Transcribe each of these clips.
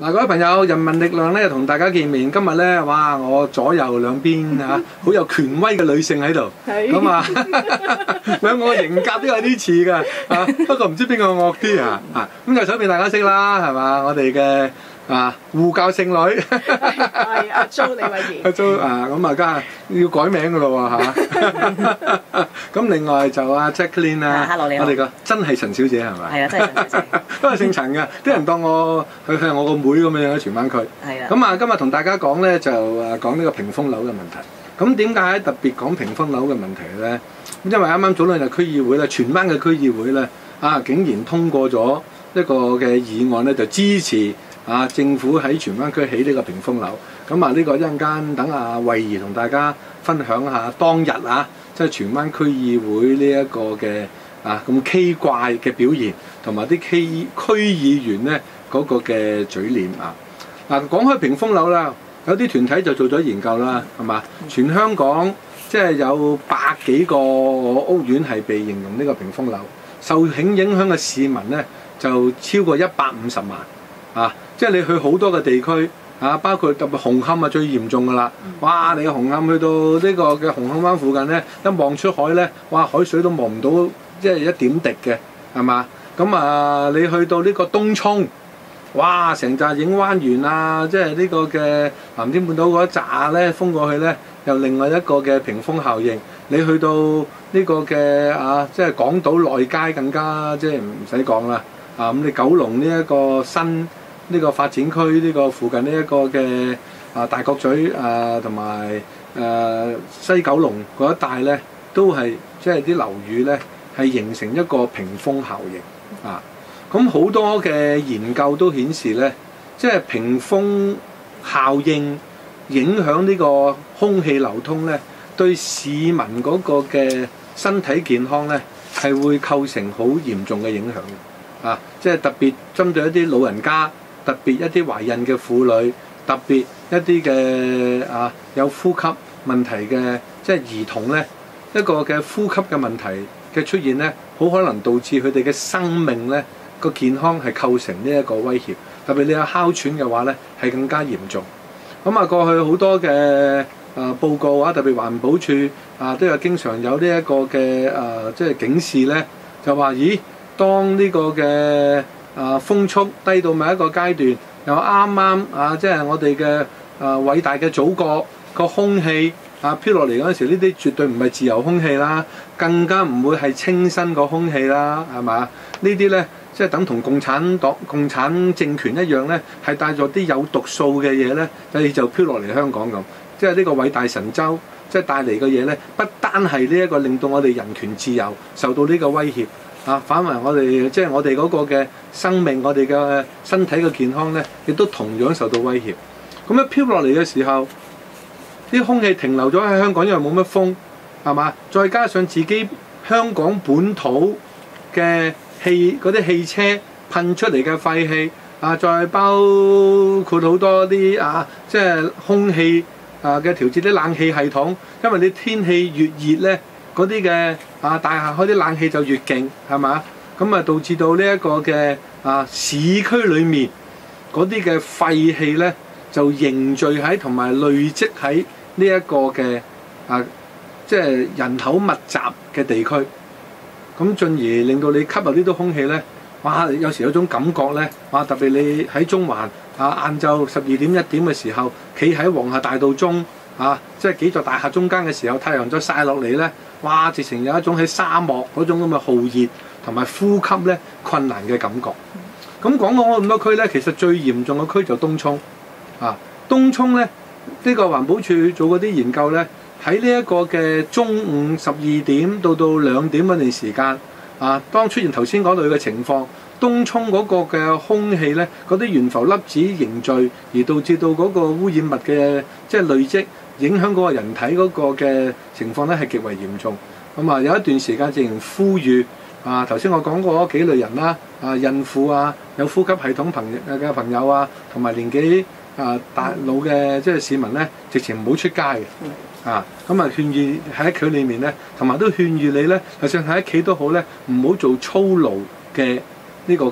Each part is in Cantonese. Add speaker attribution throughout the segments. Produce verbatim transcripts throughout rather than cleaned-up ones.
Speaker 1: 嗱，各位朋友，人民力量咧同大家見面。今日咧，哇！我左右兩邊嚇，好有權威嘅女性喺度。咁啊，兩個型格都有啲似㗎。啊，不過唔知邊個惡啲啊？啊，咁就想俾大家識啦，係嘛？我哋嘅啊護教聖女。
Speaker 2: 係阿 Jo 李慧儀。
Speaker 1: 阿 Jo 啊，咁啊，家要改名㗎咯喎嚇。咁另外就阿 Jacqueline 啊，
Speaker 2: Hello 你好。
Speaker 1: 我哋個真係陳小姐係咪？
Speaker 2: 係啊，真係陳小姐。
Speaker 1: 都係姓陳㗎，啲人當我佢係我個妹咁樣喺荃灣區。
Speaker 2: 係啊。
Speaker 1: 咁啊，今日同大家講咧就誒講呢個屏風樓嘅問題。咁點解特別講屏風樓嘅問題咧？咁因為啱啱早兩日區議會咧，荃灣嘅區議會咧啊，竟然通過咗一個嘅議案咧，就支持啊政府喺荃灣區起呢個屏風樓。咁啊，呢個一陣間等阿慧儀同大家分享下當日啊，即係荃灣區議會呢一個嘅啊咁奇怪嘅表現，同埋啲區區議員咧嗰個嘅嘴臉啊。嗱，講開屏風樓啦，有啲團體就做咗研究啦，係嘛？全香港即係有百幾個屋苑係被形容呢個屏風樓，受影影響嘅市民咧就超過一百五十萬啊！即係你去好多嘅地區。啊，包括特別紅磡啊，最嚴重㗎啦！哇，你紅磡去到呢個嘅紅磡灣附近咧，一望出海咧，哇，海水都望唔到，即係一點滴嘅，係嘛？咁啊，你去到呢個東涌，哇，成紮影灣園啊，即係呢個嘅藍天半島嗰一紮咧，封過去咧，又另外一個嘅屏風效應。你去到呢個嘅啊，即係港島內街更加即係唔使講啦。啊，咁你九龍呢一個新呢個發展區呢個附近呢一個嘅啊大角咀啊同埋誒西九龍嗰一帶咧，都係即係啲樓宇咧係形成一個屏風效應啊！咁好多嘅研究都顯示咧，即係屏風效應影響呢個空氣流通咧，對市民嗰個嘅身體健康咧係會構成好嚴重嘅影響嘅啊！即係特別針對一啲老人家。特別一啲懷孕嘅婦女，特別一啲嘅啊有呼吸問題嘅即係兒童咧，一個嘅呼吸嘅問題嘅出現咧，好可能導致佢哋嘅生命咧個健康係構成呢一個威脅。特別你有哮喘嘅話咧，係更加嚴重。咁啊，過去好多嘅啊報告啊，特別環保署啊都有經常有呢一個嘅啊即係警示咧，就話咦，當呢個嘅啊風速低到某一個階段，又啱啱啊，即係我哋嘅啊偉大嘅祖國個空氣啊飄落嚟嗰陣時，呢啲絕對唔係自由空氣啦，更加唔會係清新個空氣啦，係嘛？呢啲咧即係等同共產黨、共產政權一樣咧，係帶咗啲有毒素嘅嘢咧，你就飄落嚟香港咁。即係呢個偉大神州，即係帶嚟嘅嘢咧，不單係呢一個令到我哋人權自由受到呢個威脅。啊，反為我哋即係我哋嗰個嘅生命，我哋嘅身體嘅健康咧，亦都同樣受到威脅。咁一飄落嚟嘅時候，啲空氣停留咗喺香港，因為冇乜風，係嘛？再加上自己香港本土嘅氣嗰啲汽車噴出嚟嘅廢氣，啊，再包括好多啲啊，即係空氣啊嘅調節啲冷氣系統，因為你天氣越熱咧。嗰啲嘅啊大廈開啲冷氣就越勁，係嘛？咁啊導致到呢一個嘅啊市區裏面嗰啲嘅廢氣咧，就凝聚喺同埋累積喺呢一個嘅啊即係人口密集嘅地區，咁進而令到你吸入呢啲空氣咧，哇！有時有種感覺咧，哇！特別你喺中環啊晏晝十二點一點嘅時候，企喺皇后大道中啊，即係幾座大廈中間嘅時候，太陽再曬落嚟咧。哇！直情有一種喺沙漠嗰種咁嘅酷熱同埋呼吸咧困難嘅感覺。咁講講咁多區咧，其實最嚴重嘅區就東涌啊。東涌咧呢、呢個環保署做嗰啲研究咧，喺呢一個嘅中午十二點到到兩點嗰段時間啊，當出現頭先講到嘅情況，東涌嗰個嘅空氣咧，嗰啲懸浮粒子凝聚，而導致到嗰個污染物嘅即係累積。影響嗰個人體嗰個嘅情況咧係極為嚴重，咁啊有一段時間直情呼籲啊，頭先我講過嗰幾類人啦，啊孕婦啊，有呼吸系統朋嘅朋友啊，同埋年紀啊大老嘅即係市民咧，直情唔好出街嘅，啊咁啊勸喻喺屋企裏面咧，同埋都勸喻你咧，就算喺屋企都好咧，唔好做操勞嘅呢個嘅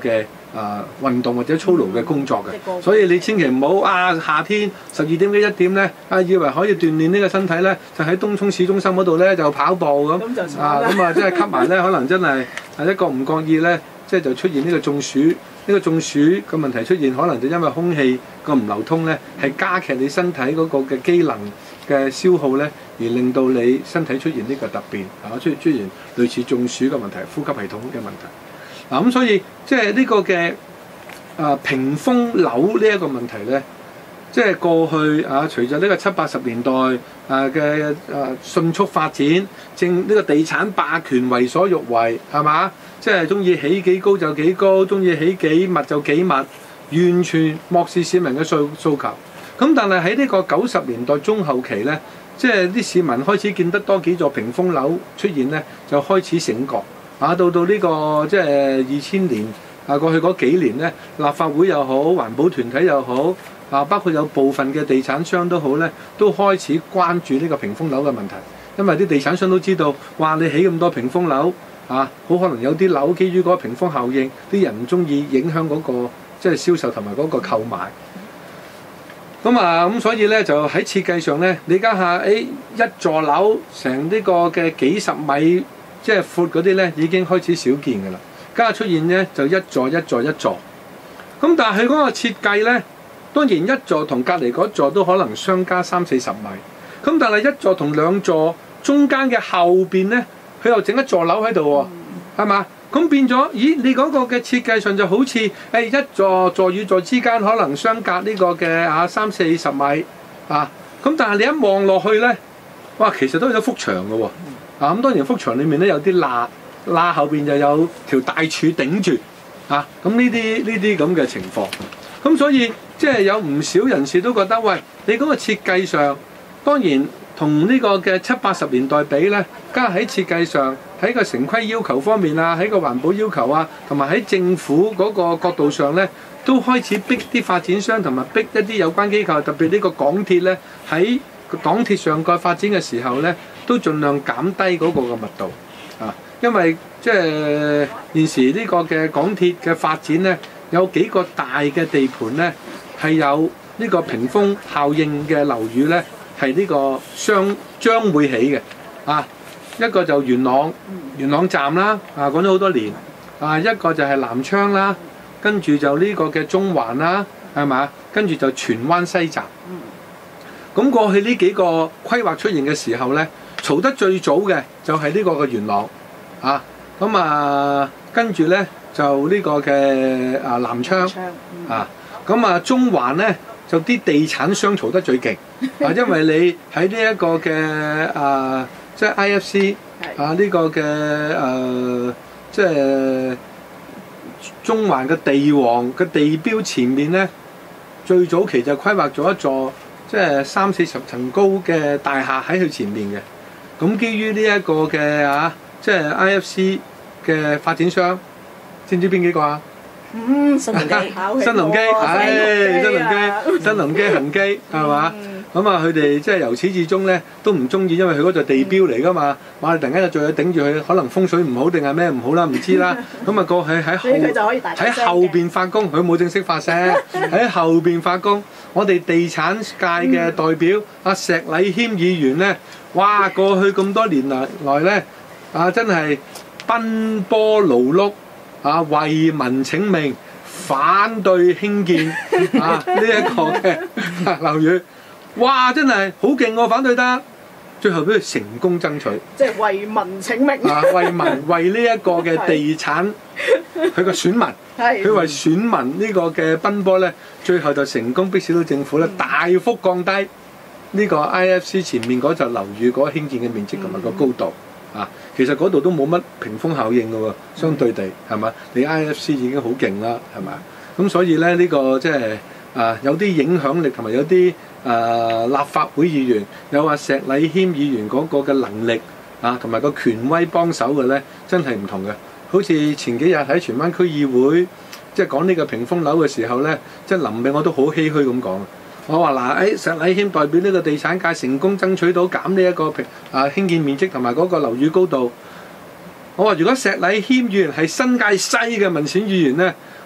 Speaker 1: 啊運動或者操勞嘅工作嘅。
Speaker 2: 嗯、
Speaker 1: 所以你千祈唔好啊夏天十二點幾一點咧啊以為可以鍛鍊呢個身體咧，就喺東涌市中心嗰度咧就跑步咁啊咁啊，即係吸埋咧，可能真係係一個唔覺意咧，即係就出現呢個中暑。呢個中暑嘅問題出現，可能就因為空氣個唔流通咧，係加劇你身體嗰個嘅機能嘅消耗咧，而令到你身體出現呢個突變，啊出出現類似中暑嘅問題、呼吸系統嘅問題。嗱、啊、咁所以即係呢個嘅啊屏風樓呢一個問題咧，即係過去啊隨着呢個七八十年代啊嘅啊迅速發展，正呢個地產霸權為所欲為，係嘛？即係中意起幾高就幾高，中意起幾密就幾密，完全漠視市民嘅訴訴求。咁但係喺呢個九十年代中後期呢，即係啲市民開始見得多幾座屏風樓出現呢，就開始醒覺。啊，到到呢、這個即係二千年啊過去嗰幾年呢，立法會又好，環保團體又好，啊包括有部分嘅地產商都好呢，都開始關注呢個屏風樓嘅問題。因為啲地產商都知道，哇！你起咁多屏風樓。啊，好可能有啲樓基於嗰個屏風效應，啲人唔中意影響嗰、那個即係銷售同埋嗰個購買。咁啊，咁所以咧就喺設計上咧，你家下誒一座樓成呢個嘅幾十米即係闊嗰啲咧，已經開始少見㗎啦。家下出現咧就一座一座一座。咁但係佢嗰個設計咧，當然一座同隔離嗰座都可能相加三四十米。咁但係一座同兩座中間嘅後邊咧，佢又整一座樓喺度喎，係嘛？咁變咗，咦？你嗰個嘅設計上就好似誒、哎、一座座與座之間可能相隔呢個嘅啊三四十米啊，咁但係你一望落去咧，哇，其實都有幅牆嘅喎，啊咁當然幅牆裡面咧有啲罅，罅後邊就有條大柱頂住，啊咁呢啲呢啲咁嘅情況，咁所以即係有唔少人士都覺得，喂，你嗰個設計上當然。同呢個嘅七八十年代比咧，加喺設計上，喺個城規要求方面啊，喺個環保要求啊，同埋喺政府嗰個角度上咧，都開始逼啲發展商同埋逼一啲有關機構，特別呢個港鐵咧，喺港鐵上蓋發展嘅時候咧，都盡量減低嗰個嘅密度啊，因為即係現時呢個嘅港鐵嘅發展咧，有幾個大嘅地盤咧，係有呢個屏風效應嘅樓宇咧。係呢個將將會起嘅，啊一個就元朗元朗站啦，啊講咗好多年，啊一個就係南昌啦，跟住就呢個嘅中環啦，係嘛？跟住就荃灣西站。咁過去呢幾個規劃出現嘅時候咧，嘈得最早嘅就係呢個嘅元朗，啊咁啊跟住咧就呢個嘅啊南昌，啊咁啊中環咧。就啲地產商嘈得最勁，啊，因為你喺呢一個嘅啊，即係 I F C 啊呢個嘅誒，即係中環嘅地王嘅地標前面咧，最早期就規劃咗一座即係三四十層高嘅大廈喺佢前面嘅。咁基於呢一個嘅啊，即係 I F C 嘅發展商，知唔知邊幾個啊？
Speaker 2: 嗯，新鴻基，
Speaker 1: 新鴻基，唉，新鴻基，新鴻基恒基係嘛？咁啊，佢哋即係由始至終咧都唔中意，因為佢嗰座地標嚟㗎嘛。哇！突然間又再頂住佢，可能風水唔好定係咩唔好啦，唔知啦。咁啊，過去喺後喺後邊發功，佢冇正式發聲，喺後邊發功。我哋地產界嘅代表阿石禮謙議員咧，哇！過去咁多年來來咧，啊真係奔波勞碌。啊！為民請命，反對興建啊！呢、這、一個嘅樓宇，哇！真係好勁喎，反對得，最後俾佢成功爭取。
Speaker 2: 即係為民請命。啊！
Speaker 1: 為民為呢一個嘅地產，佢個選民，佢為選民呢個嘅奔波咧，最後就成功迫使到政府咧大幅降低呢個 I F C 前面嗰座樓宇嗰興建嘅面積同埋個高度。啊，其實嗰度都冇乜屏風效應嘅喎，相對地係嘛？你 I F C 已經好勁啦，係嘛？咁所以咧呢、呢個即係啊有啲影響力同埋有啲啊立法會議員有話石禮謙議員嗰個嘅能力啊同埋個權威幫手嘅咧，真係唔同嘅。好似前幾日喺荃灣區議會即係講呢個屏風樓嘅時候咧，即係臨尾我都好唏噓咁講。我話嗱，誒石禮謙代表呢個地產界成功爭取到減呢一個平啊興建面積同埋嗰個樓宇高度。我話如果石禮謙議員係新界西嘅民選議員咧，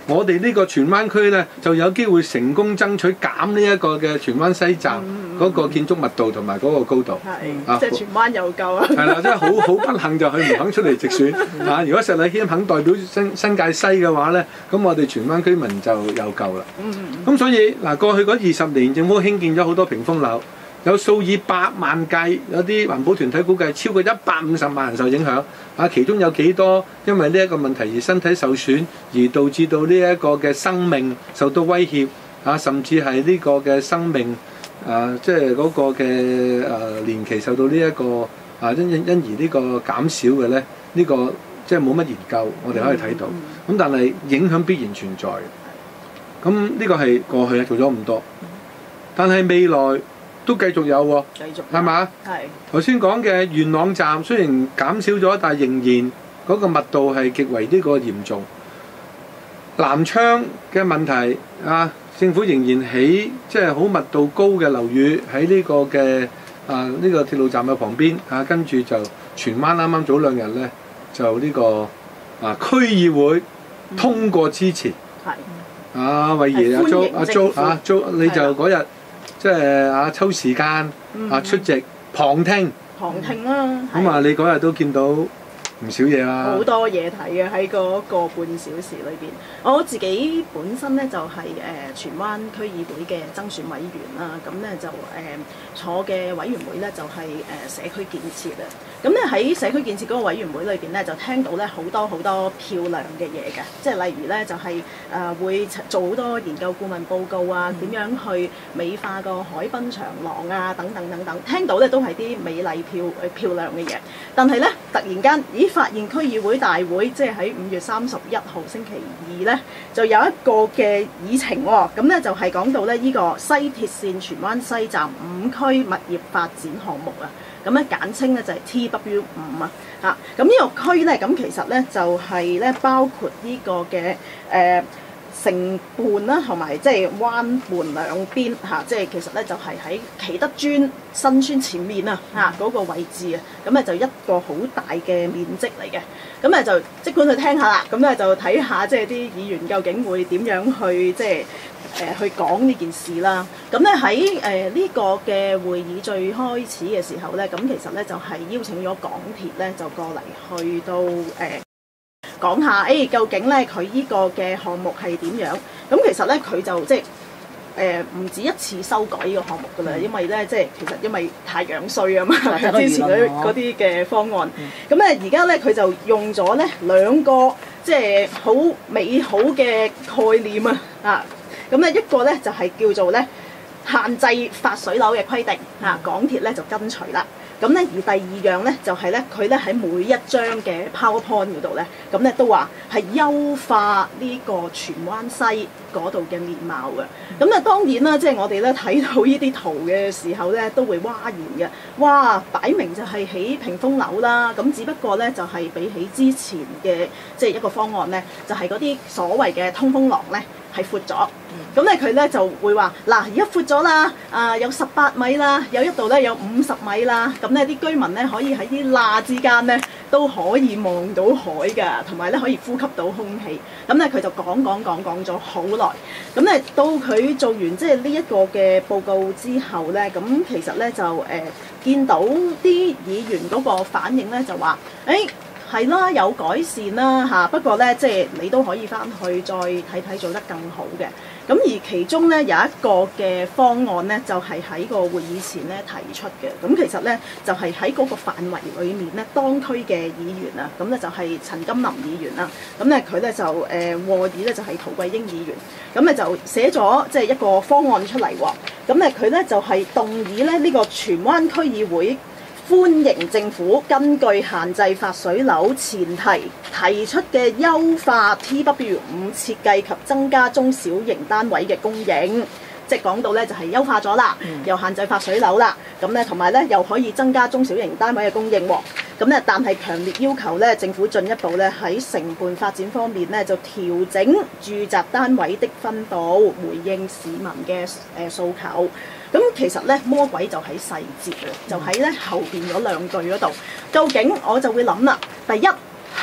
Speaker 1: 我哋呢個荃灣區咧就有機會成功爭取減呢一個嘅荃灣西站嗰個建築密度同埋嗰個高度。
Speaker 2: 係，啊、即係荃灣有夠啊！
Speaker 1: 係啦，真係好好不幸就佢唔肯出嚟直選啊！如果石禮謙肯代表新新界西嘅話咧，咁我哋荃灣居民就有夠啦。咁、嗯、所以嗱，過去嗰二十年政府興建咗好多屏風樓。有數以百萬計，有啲環保團體估計超過一百五十萬人受影響。啊，其中有幾多因為呢一個問題而身體受損，而導致到呢一個嘅生命受到威脅。啊，甚至係呢個嘅生命，啊，即係嗰個嘅誒、啊、年期受到呢、這、一個啊因因因而呢個減少嘅咧，呢、這個即係冇乜研究，我哋可以睇到。咁、嗯、但係影響必然存在。咁呢個係過去做咗咁多，但係未來都繼續有喎，
Speaker 2: 繼續
Speaker 1: 係嘛？係頭先講嘅元朗站雖然減少咗，但係仍然嗰個密度係極為呢個嚴重。南昌嘅問題啊，政府仍然起即係好密度高嘅樓宇喺呢個嘅啊呢個鐵路站嘅旁邊啊，跟住就荃灣啱啱早兩日咧就呢個啊區議會通過支持，係啊惠爺阿 Jo 阿 Jo 啊 Jo 你就嗰日。即係啊，抽時間啊出席旁聽，
Speaker 2: 旁聽啦。
Speaker 1: 咁啊，你嗰日都見到唔少嘢啦，
Speaker 2: 好多嘢睇嘅喺嗰個半小時裏邊。我自己本身咧就係、是、誒、呃、荃灣區議會嘅增選委員啦，咁咧就誒、呃、坐嘅委員會咧就係、是、誒、呃、社區建設啊。咁咧喺社區建設嗰個委員會裏邊咧，就聽到咧好多好多漂亮嘅嘢嘅，即係例如咧就係、是、誒、呃、會做好多研究顧問報告啊，點、嗯、樣去美化個海濱長廊啊，等等等等，聽到咧都係啲美麗漂誒漂亮嘅嘢。但係咧突然間，咦發現區議會大會即係喺五月三十一號星期二咧，就有一個嘅議程喎、哦，咁咧就係講到咧呢個西鐵線荃灣西站五區物業發展項目啊。咁咧簡稱咧就係 T W 五啊，嚇咁呢個區咧，咁其實咧就係咧包括呢個嘅誒城畔啦，同埋即係灣畔兩邊嚇，即係其實咧就係喺啟德邨新村前面啊嚇嗰個位置啊，咁咧就一個好大嘅面積嚟嘅，咁咧就即管去聽下啦，咁咧就睇下即係啲議員究竟會點樣去即係。誒、呃、去講呢件事啦，咁咧喺誒呢個嘅會議最開始嘅時候咧，咁其實咧就係、是、邀請咗港鐵咧就過嚟去到誒、呃、講下，誒、欸、究竟咧佢呢個嘅項目係點樣？咁其實咧佢就即係誒唔止一次修改呢個項目噶啦，因為咧即係其實因為太樣衰啊嘛，之前嗰啲嘅方案，咁咧而家咧佢就用咗咧兩個即係好美好嘅概念啊啊！咁咧一個咧就係、是、叫做咧限制發水樓嘅規定嚇、啊，港鐵咧就跟隨啦。咁咧而第二樣咧就係咧佢咧喺每一張嘅 PowerPoint 嗰度咧，咁咧都話係優化呢個荃灣西嗰度嘅面貌嘅。咁咧當然啦，即、就、係、是、我哋咧睇到呢啲圖嘅時候咧，都會嘩然嘅。哇！擺明就係起屏風樓啦，咁只不過咧就係、是、比起之前嘅即係一個方案咧，就係嗰啲所謂嘅通風廊咧。係闊咗，咁咧佢咧就會話嗱，而家闊咗啦，啊有十八米啦，有一度咧有五十米啦，咁咧啲居民咧可以喺啲罅之間咧都可以望到海㗎，同埋咧可以呼吸到空氣。咁咧佢就講講講講咗好耐，咁咧到佢做完即係呢一個嘅報告之後咧，咁其實咧就誒、呃、見到啲議員嗰個反應咧就話誒。欸係啦，有改善啦嚇，不過咧，即係你都可以翻去再睇睇做得更好嘅。咁而其中咧有一個嘅方案咧，就係喺個會議前咧提出嘅。咁其實咧就係喺嗰個範圍裡面咧，當區嘅議員啊，咁咧就係陳金林議員啦。咁咧佢咧就誒和議咧就係陶桂英議員。咁咧就寫咗即係一個方案出嚟喎。咁咧佢咧就係動議咧呢個荃灣區議會。歡迎政府根據限制發水樓前提提出嘅優化 T W 五設計及增加中小型單位嘅供應，即係講到咧就係優化咗啦，又限制發水樓啦，咁咧同埋咧又可以增加中小型單位嘅供應喎。咁咧但係強烈要求咧政府進一步咧喺成本發展方面咧就調整住宅單位的分佈，回應市民嘅誒訴求。咁其實咧魔鬼就喺細節啊，就喺咧後邊嗰兩句嗰度。究竟我就會諗啦，第一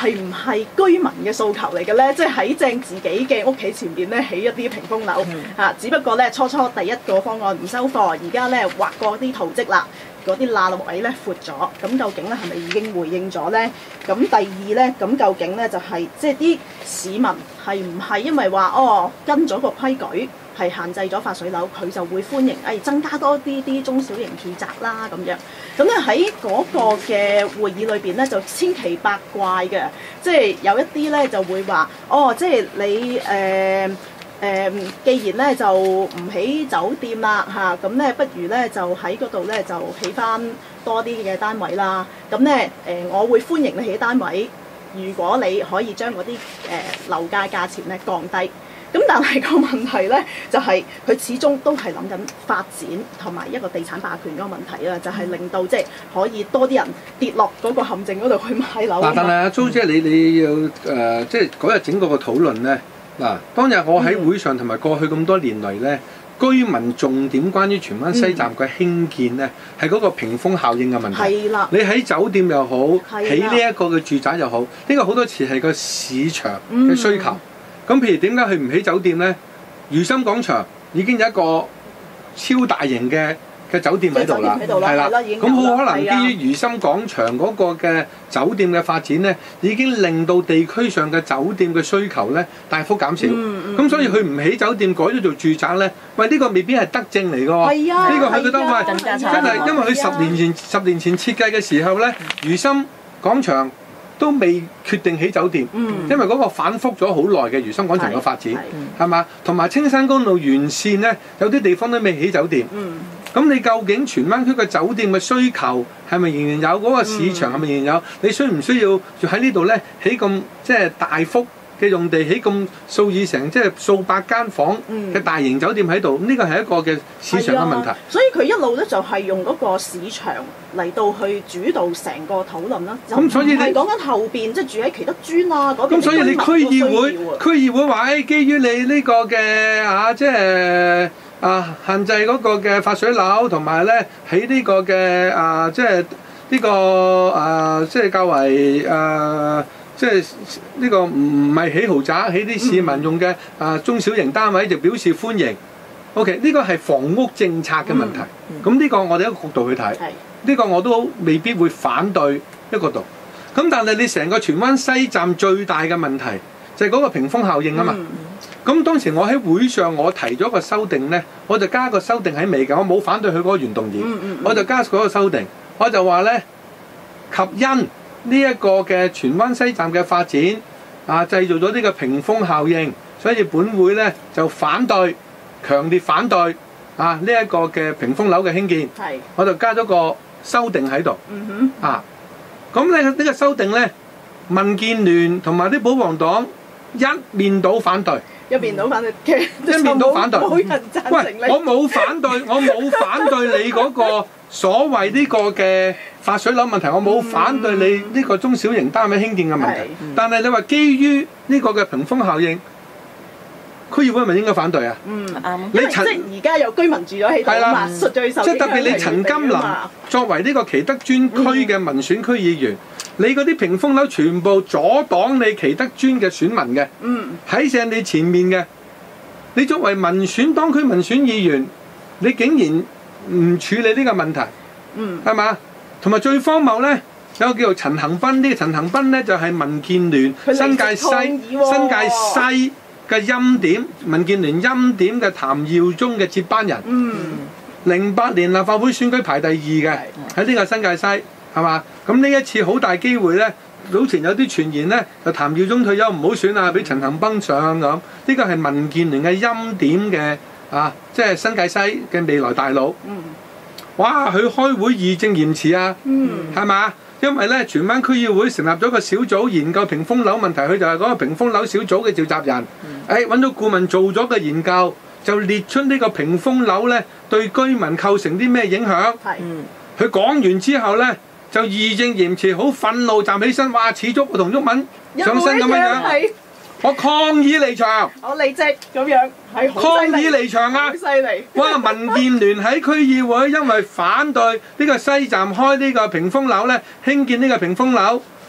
Speaker 2: 係唔係居民嘅訴求嚟嘅咧？即係喺正自己嘅屋企前邊咧起一啲屏風樓嚇、嗯啊，只不過咧初初第一個方案唔收貨，而家咧畫過啲圖則啦。嗰啲罅位咧闊咗，咁究竟咧係咪已經回應咗咧？咁第二咧，咁究竟咧就係、是、即係啲市民係唔係因為話哦跟咗個規矩係限制咗發水樓，佢就會歡迎誒、哎、增加多啲啲中小型住宅啦咁樣。咁咧喺嗰個嘅會議裏邊咧就千奇百怪嘅，即係有一啲咧就會話哦，即係你誒。呃誒、嗯，既然咧就唔起酒店啦嚇，咁、啊、咧不如咧就喺嗰度咧就起翻多啲嘅單位啦。咁咧誒，我會歡迎你起單位，如果你可以將嗰啲誒樓價價錢咧降低。咁但係個問題咧就係、是、佢始終都係諗緊發展同埋一個地產霸權嗰個問題啦，就係、是、令到即係可以多啲人跌落嗰個陷阱嗰度去買樓。
Speaker 1: 嗱，但係阿蘇姐，你你要誒、呃，即係嗰日整個個討論咧。嗱，當日我喺會上同埋過去咁多年嚟咧，嗯、居民重點關於荃灣西站嘅興建咧，係嗰、嗯、個屏風效應嘅問題。係啦，你喺酒店又好，起呢一個嘅住宅又好，呢、呢個好多時係個市場嘅需求。咁、嗯、譬如點解佢唔起酒店咧？如心廣場已經有一個超大型嘅嘅酒店喺度啦，係啦，咁好可能基於如心廣場嗰個嘅酒店嘅發展咧，已經令到地區上嘅酒店嘅需求咧大幅減少。咁、嗯嗯、所以佢唔起酒店，改咗做住宅咧，喂呢、呢個未必係德政嚟㗎喎。呢、啊、個佢覺得喂、啊、真係，因為佢十年前、啊、十年前設計嘅時候咧，如心廣場都未決定起酒店，嗯、因為嗰個反覆咗好耐嘅如心廣場嘅發展，係嘛？同埋青山公路沿線咧，有啲地方都未起酒店。嗯咁你究竟荃灣區嘅酒店嘅需求係咪仍然有？嗰、那個市場係咪仍然有？你需唔需要就喺呢度咧起咁即係大幅嘅用地，起咁數以成即係數百間房嘅大型酒店喺度？咁呢個係一個嘅市場嘅問題。
Speaker 2: 啊、所以佢一路咧就係用嗰個市場嚟到去主導成個討論啦。咁所以你係講緊後邊即係住喺啟德邨啊嗰邊。咁
Speaker 1: 所以你區議會區議會話誒，基於你呢個嘅啊，即係。啊！限制嗰個嘅發水樓，同埋咧起呢個嘅啊，即係呢、呢個啊，即係較為啊，即係呢個唔唔係起豪宅，起啲市民用嘅啊中小型單位就表示歡迎。OK，呢個係房屋政策嘅問題。咁呢、嗯嗯、個我哋一個角度去睇，呢是個我都未必會反對一個度。咁但係你成個荃灣西站最大嘅問題就係嗰個屏風效應啊嘛。嗯咁當時我喺會上我提咗個修訂咧，我就加個修訂喺尾嘅，我冇反對佢嗰個原動議，嗯嗯嗯、我就加嗰個修訂，我就話咧及因呢一個嘅荃灣西站嘅發展啊，製造咗呢個屏風效應，所以本會咧就反對，強烈反對啊呢一、這個嘅屏風樓嘅興建，是我就加咗個修訂喺度，嗯、哼啊，咁咧呢個修訂咧，民建聯同埋啲保皇黨一面倒反對。
Speaker 2: 一面倒反對嘅，
Speaker 1: 一面倒反對。
Speaker 2: 冇人贊成你。
Speaker 1: 喂，我冇反對，我冇反對你嗰個所謂呢個嘅發水樓問題，我冇反對你呢個中小型單位興建嘅問題。嗯、但係你話基於呢個嘅屏風效應，區議會係咪應該反對啊？嗯，啱。你陳
Speaker 2: 即係而家有居民住咗喺度啊嘛，最受
Speaker 1: 即係特別你陳金林作為呢個啟德專區嘅民選區議員。嗯你嗰啲屏風樓全部阻擋你啟德邨嘅選民嘅，喺正、嗯、你前面嘅。你作為民選當區民選議員，你竟然唔處理呢個問題，係嘛、嗯？同埋最荒謬咧，有個叫做陳恒鑌，呢個陳恒鑌咧就係、是、民建聯新界西、哦、新界西嘅欽點，民建聯欽點嘅譚耀宗嘅接班人。零八、嗯、年立法會選舉排第二嘅，喺呢個新界西。係嘛？咁呢一次好大機會咧，早前有啲傳言咧，就譚耀宗退休唔好選啊，俾陳恒鑌上咁。呢個係民建聯嘅欽點嘅啊，即係新界西嘅未來大佬。嗯。哇！佢開會義正言辭啊。嗯。係嘛？因為咧，荃灣區議會成立咗個小組研究屏風樓問題，佢就係嗰個屏風樓小組嘅召集人。嗯。誒，揾到顧問做咗個研究，就列出呢個屏風樓咧對居民構成啲咩影響。係。嗯。佢講完之後咧，就義正言辭，好憤怒站起身，話似足同毓民上身咁樣樣。我抗議離場。我離職咁樣，係抗議離場啊！好犀利！哇！民建聯喺區議會因為反對呢個西站開呢個屏風樓咧，興建呢個屏風樓，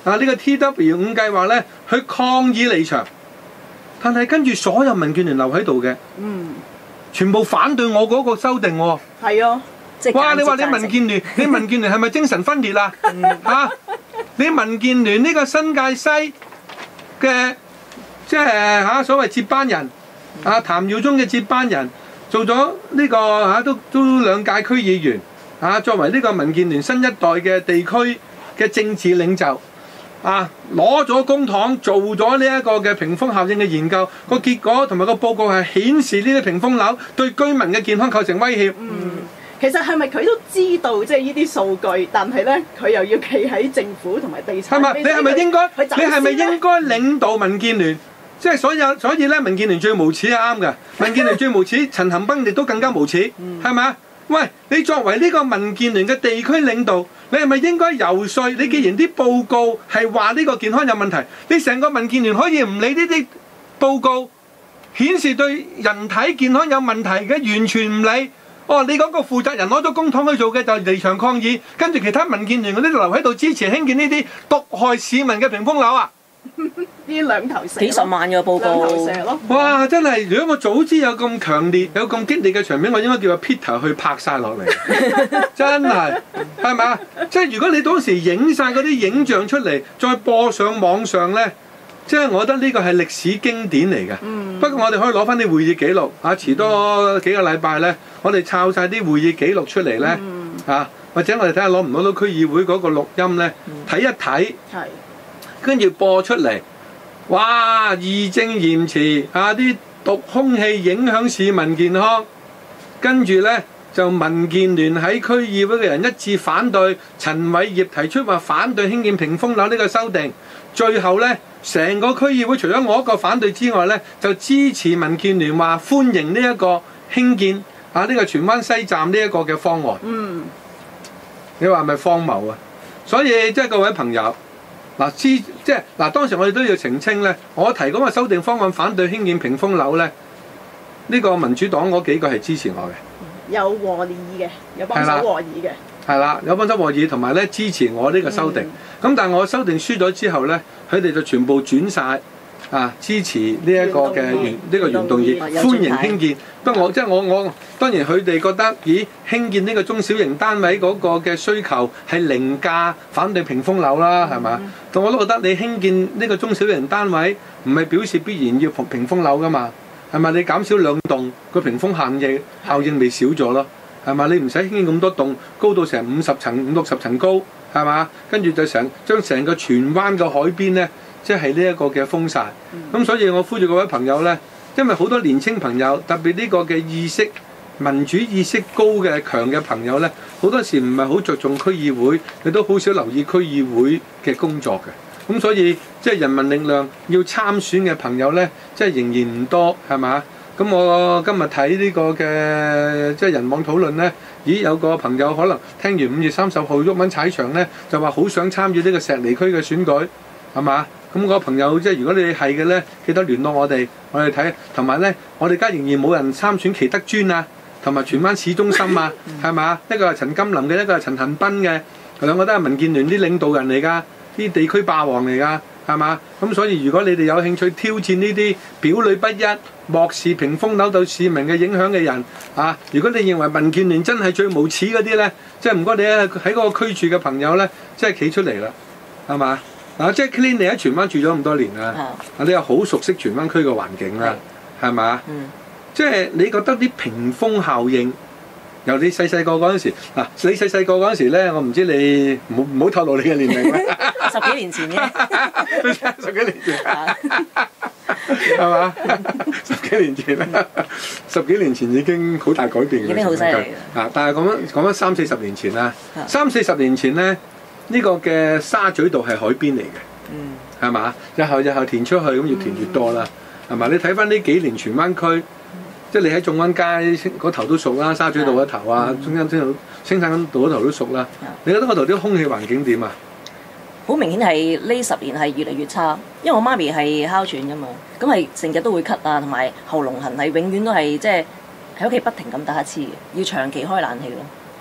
Speaker 1: 啊呢個 T W 五計劃咧去抗議離場，但係跟住所有民建聯留喺度嘅，
Speaker 2: 嗯，
Speaker 1: 全部反對我嗰個修訂喎。
Speaker 2: 係啊，即係
Speaker 1: 哇！你話你民建聯，你民建聯係咪精神分裂啊？嚇、啊！你民建聯呢個新界西嘅即係嚇所謂接班人啊，譚耀宗嘅接班人，做咗呢、這個嚇、啊、都都兩屆區議員啊，作為呢個民建聯新一代嘅地區嘅政治領袖啊，攞咗公帑做咗呢一個嘅屏風效應嘅研究，個結果同埋個報告係顯示呢啲屏風樓對居民嘅健康構成威脅。
Speaker 2: 嗯，其實係咪佢都知道即係呢啲數據，但係咧佢又要企喺政府同埋地產？
Speaker 1: 係咪？你係咪應該？
Speaker 2: 你
Speaker 1: 係咪應該領導民建聯？即係所有，所以咧，民建聯最無恥係啱嘅。民建聯最無恥，陳恒鑌亦都更加無恥，係咪啊？喂，你作為呢個民建聯嘅地區領導，你係咪應該游說？你既然啲報告係話呢個健康有問題，你成個民建聯可以唔理呢啲報告顯示對人體健康有問題嘅，完全唔理。哦，你嗰個負責人攞咗公帑去做嘅就離場抗議，跟住其他民建聯嗰啲留喺度支持興建呢啲毒害市民嘅屏風樓啊！
Speaker 2: 呢兩頭蛇，
Speaker 3: 幾十萬嘅報告，
Speaker 2: 兩頭蛇咯。
Speaker 1: 哇！真係，如果我早知有咁強烈、有咁激烈嘅場面，我應該叫阿 Peter 去拍晒落嚟。真係，係咪啊？即係如果你當時影晒嗰啲影像出嚟，再播上網上咧，即係我覺得呢個係歷史經典嚟嘅。嗯、不過我哋可以攞翻啲會議記錄，啊，遲多幾個禮拜咧，我哋抄晒啲會議記錄出嚟咧，嗯、啊，或者我哋睇下攞唔攞到區議會嗰個錄音咧，睇、嗯、一睇。係。跟住播出嚟，哇！義正言辭啊！啲毒空氣影響市民健康，跟住呢，就民建聯喺區議會嘅人一致反對，陳偉業提出話反對興建屏風樓呢個修訂，最後呢，成個區議會除咗我一個反對之外呢，就支持民建聯話歡迎呢一個興建啊呢、呢個荃灣西站呢一個嘅方案。嗯，你話係咪荒謬啊？所以即係各位朋友。嗱，知即係嗱，當時我哋都要澄清咧。我提嗰個修訂方案反對興建屏風樓咧，呢、呢個民主黨嗰幾個係支持我嘅，有和議嘅，有幫手和議嘅，係啦，有幫手和議同埋咧支持我呢個修訂。咁、嗯、但係我修訂輸咗之後咧，佢哋就全部轉晒啊支持呢一個嘅原呢個原動議，歡迎興建。不過我即係我我當然佢哋覺得，咦興建呢個中小型單位嗰個嘅需求係凌駕反對屏風樓啦，係嘛？但我都覺得你興建呢個中小型單位唔係表示必然要屏風樓噶嘛，係咪？你減少兩棟個屏風效應效應咪少咗咯，係嘛？你唔使興建咁多棟，高到成五十層、五六十層高，係嘛？跟住就成將成個荃灣嘅海邊咧，即係呢一個嘅封晒。咁所以我呼籲各位朋友咧。因為好多年青朋友，特別呢個嘅意識、民主意識高嘅強嘅朋友呢，好多時唔係好着重區議會，亦都好少留意區議會嘅工作嘅。咁所以即係人民力量要參選嘅朋友呢，即係仍然唔多，係嘛？咁我今日睇呢個嘅即係人網討論呢，咦有個朋友可能聽完五月三十號毓民踩場呢，就話好想參與呢個石籬區嘅選舉，係嘛？咁嗰個朋友即係如果你係嘅咧，記得聯絡我哋，我哋睇。同埋咧，我哋而家仍然冇人參選耆德邨啊，同埋荃灣市中心啊，係嘛？一個係陳金林嘅，一個係陳恒鑌嘅，兩個都係民建聯啲領導人嚟㗎，啲地區霸王嚟㗎，係嘛？咁所以如果你哋有興趣挑戰呢啲表裏不一、漠視屏風樓對市民嘅影響嘅人啊，如果你認為民建聯真係最無恥嗰啲咧，即係唔該你喺嗰個區住嘅朋友咧，即係企出嚟啦，係嘛？啊，即係 Clean，你喺荃灣住咗咁多年啦，啊，你又好熟悉荃灣區嘅環境啦，係咪？嗯，即係你覺得啲屏風效應，由你細細個嗰陣時，嗱，你細細個嗰陣時咧，我唔知你唔好唔好透露你嘅年齡啦，
Speaker 3: 十幾年前嘅，
Speaker 1: 十幾年前，係嘛？十幾年前啦，十幾年前已經好大改變嘅，
Speaker 3: 已經好犀利
Speaker 1: 啊！但係講緊講緊三四十年前啦，三四十年前咧。呢個嘅沙咀道係海邊嚟嘅，係嘛、嗯？日後日後填出去咁越填越多啦，係嘛、嗯？你睇翻呢幾年荃灣區，即係你喺眾安街嗰頭都熟啦，沙咀道嗰頭啊，嗯、中間青山青山道嗰頭都熟啦。嗯、你覺得嗰頭啲空氣環境點啊？
Speaker 3: 好明顯係呢十年係越嚟越差，因為我媽咪係哮喘㗎嘛，咁係成日都會咳啊，同埋喉嚨痕係永遠都係即係喺屋企不停咁打乞嗤嘅，要長期開冷氣咯。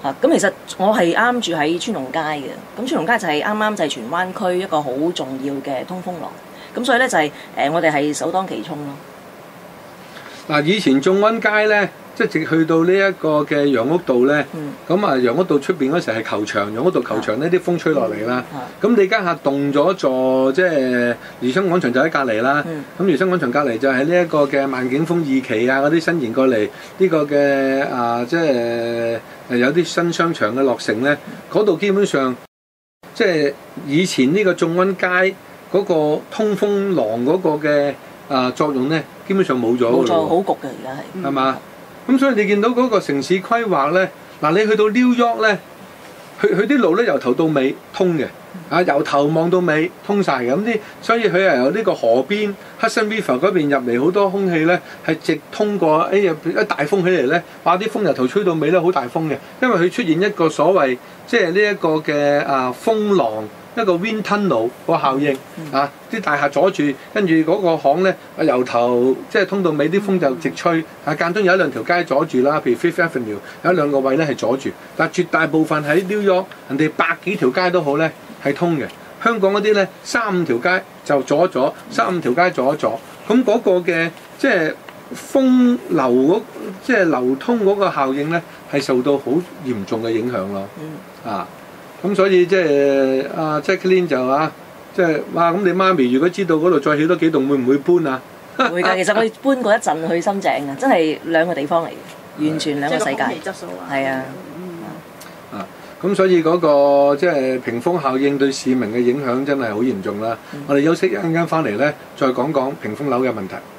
Speaker 3: 嚇，咁其實我係啱住喺川龍街嘅，咁川龍街就係啱啱就係荃灣區一個好重要嘅通風廊，咁所以咧就係、是、誒我哋係首當其衝咯。
Speaker 1: 嗱，以前眾安街咧，即係直去到呢一個嘅楊屋道咧，咁啊楊屋道出邊嗰時係球場，楊屋道球場呢啲風吹落嚟啦，咁你家下動咗座即係怡生廣場就喺隔離啦，咁怡生廣場隔離就係呢一個嘅萬景峰二期啊嗰啲新延過嚟呢個嘅啊即係誒有啲新商場嘅落成咧，嗰度基本上即係以前呢個眾安街嗰個通風廊嗰個嘅啊作用咧，基本上冇咗㗎咯喎，冇咗，
Speaker 3: 好焗嘅而家係，
Speaker 1: 係嘛？咁所以你見到嗰個城市規劃咧，嗱你去到 New York 咧，去去啲路咧由頭到尾通嘅，啊由頭望到尾通晒嘅，咁啲所以佢係由呢個河邊 Hudson River 嗰邊入嚟好多空氣咧，係直通過，哎呀一大風起嚟咧，哇啲風由頭吹到尾咧好大風嘅，因為佢出現一個所謂即係呢一個嘅啊風廊。一個 wind tunnel 個效應啊，啲大廈阻住，跟住嗰個巷咧，由頭即係通到尾，啲風就直吹。啊，間中有一兩條街阻住啦，譬如 Fifth Avenue 有一兩個位咧係阻住，但係絕大部分喺 New York，人哋百幾條街都好咧係通嘅。香港嗰啲咧三五條街就阻一阻，三五條街阻一阻。咁嗰個嘅即係風流嗰即係流通嗰個效應咧，係受到好嚴重嘅影響咯。啊！咁所以即係阿 Jacqueline 就話，即係哇！咁你媽咪如果知道嗰度再起多幾棟，會唔會搬啊？
Speaker 3: 會㗎，其實我哋搬過一陣去深井嘅，真係兩個地方嚟嘅，完全兩個世界。
Speaker 2: 即係空氣質素啊！
Speaker 3: 係啊，
Speaker 1: 啊！咁所以嗰個即係屏風效應對市民嘅影響真係好嚴重啦。我哋休息一陣間翻嚟咧，再講講屏風樓嘅問題。